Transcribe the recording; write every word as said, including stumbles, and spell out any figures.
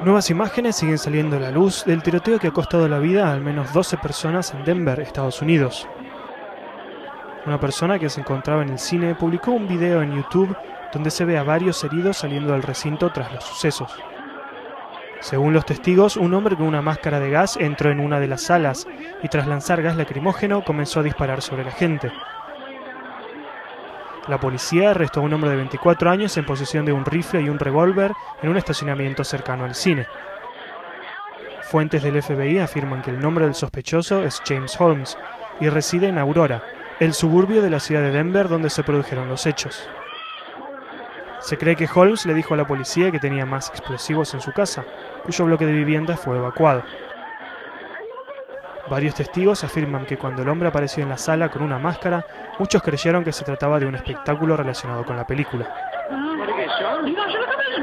Nuevas imágenes siguen saliendo a la luz del tiroteo que ha costado la vida a al menos doce personas en Denver, Estados Unidos. Una persona que se encontraba en el cine publicó un video en YouTube donde se ve a varios heridos saliendo del recinto tras los sucesos. Según los testigos, un hombre con una máscara de gas entró en una de las salas y tras lanzar gas lacrimógeno comenzó a disparar sobre la gente. La policía arrestó a un hombre de veinticuatro años en posesión de un rifle y un revólver en un estacionamiento cercano al cine. Fuentes del F B I afirman que el nombre del sospechoso es James Holmes y reside en Aurora, el suburbio de la ciudad de Denver donde se produjeron los hechos. Se cree que Holmes le dijo a la policía que tenía más explosivos en su casa, cuyo bloque de viviendas fue evacuado. Varios testigos afirman que cuando el hombre apareció en la sala con una máscara, muchos creyeron que se trataba de un espectáculo relacionado con la película.